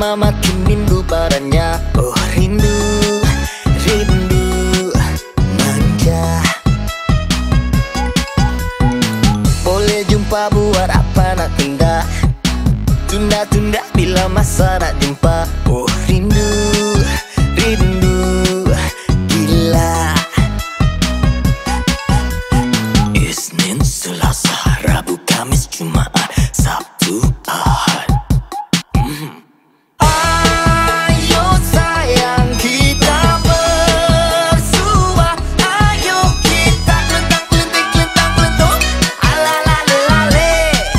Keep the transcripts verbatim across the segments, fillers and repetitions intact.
lama makin rindu padanya. Oh rindu, rindu manja. Boleh jumpa buat apa nak tunda, tunda-tunda bila masa nak jumpa. Oh rindu, rindu gila. Isnin, Selasa, Rabu, Kamis, Jumat, Sabtu, Ahad. mm. Ayo sayang kita bersua, ayo kita kelentang kelentik kelentang kelentung, alalale lale.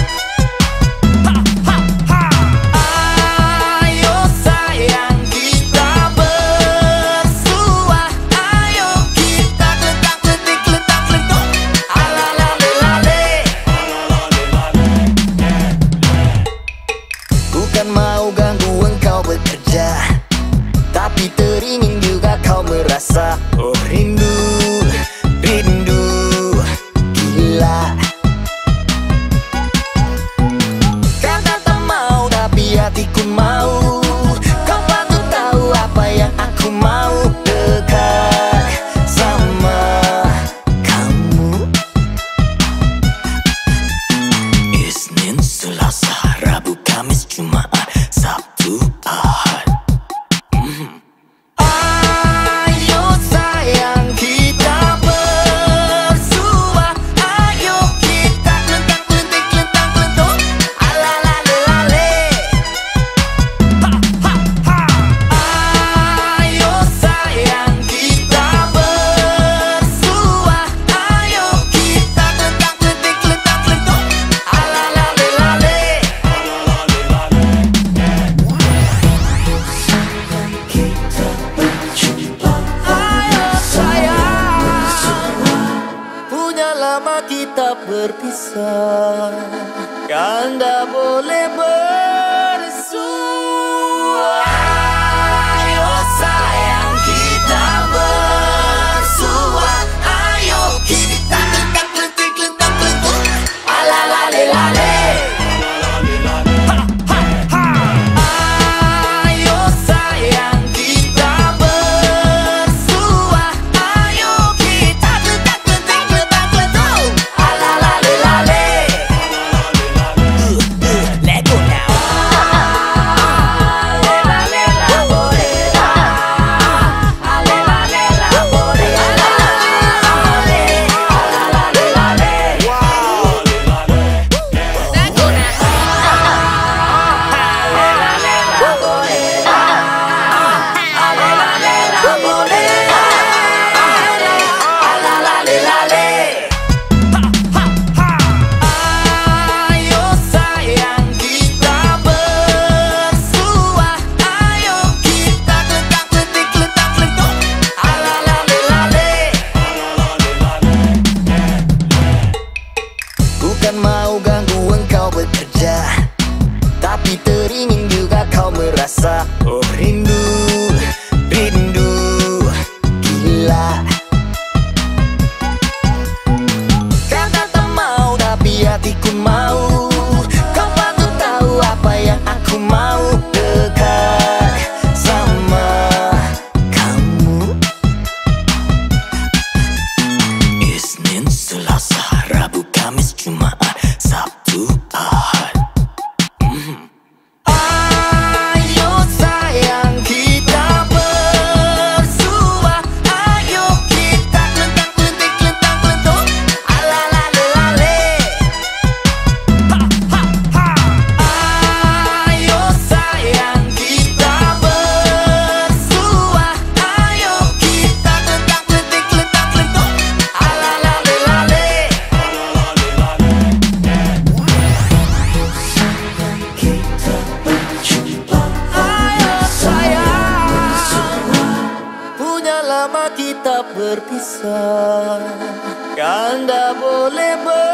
Ha ha ha. Ayo sayang kita bersua, ayo kita kelentang kelentik kelentang kelentung, alalale lale. Bukan mau ganggu engkau bekerja, tapi teringin juga kau merasa. Oh rindu, rindu gila. Kata tak mau tapi hatiku mau. Kau patut tahu apa yang aku mau. Dekat sama kamu. Isnin, Selasa, Rabu, Kamis, Jumat, Sabtu, Ahad. mm. Ayo sayang kita bersua, ayo kita kelentang kelentik kelentang kelentung, alalale lale. Ha ha ha. Ayo sayang kita bersua, ayo kita kelentang kelentik kelentang kelentung, alalale lale. Ayo sayang, punya lama kita berpisah, kan tak boleh bersua. Ayo sayang kita bersua, ayo kita kelentang kelentik kelentang kelentung, alalale lale. Ha ha ha. Ayo sayang kita bersua, ayo kita kelentang kelentik kelentang kelentung, alalale lale. Uh, uh, let go now. Lela lela bolera, alela lela bolera, alalale lale. Wow. Let go now. Lela lela bolera, alela lela bolera, alalale lale. Ha ha ha. Ayo sayang kita bersua, ayo kita kelentang kelentik kelentang kelentung, alalale lale. Bukan mau ganggu engkau bekerja, tapi teringin juga kau merasa. Oh rindu, rindu gila. Kata tak mau tapi hatiku mau. Kau patut tahu apa yang aku mau. Dekat sama kamu. Isnin, Selasa, Rabu, Kamis, Jumat, Sabtu, Ahad. mm. Ayo sayang kita bersua, ayo kita kelentang kelentik kelentang kelentung, alalale lale. Ha ha ha. Ayo sayang kita bersua, ayo kita kelentang kelentik kelentang kelentung, alalale lale. Ayo sayang, punya lama kita berpisah, kan tak boleh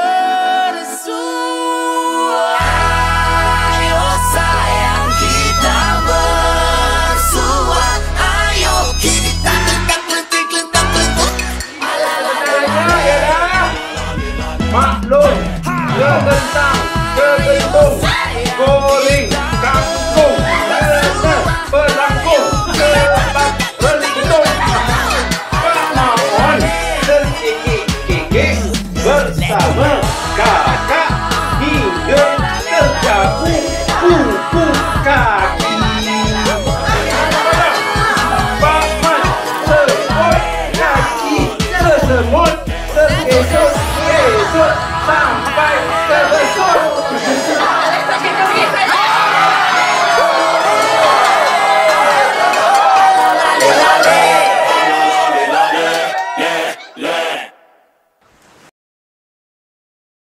bersua. Ayo sayang kita bersua, ayo kita kelentang kelentik kelentang kelentung, alalale lale. Maklum, kelentang kelentung, guling kangkung. Kesut, kesut, sampai ke besok.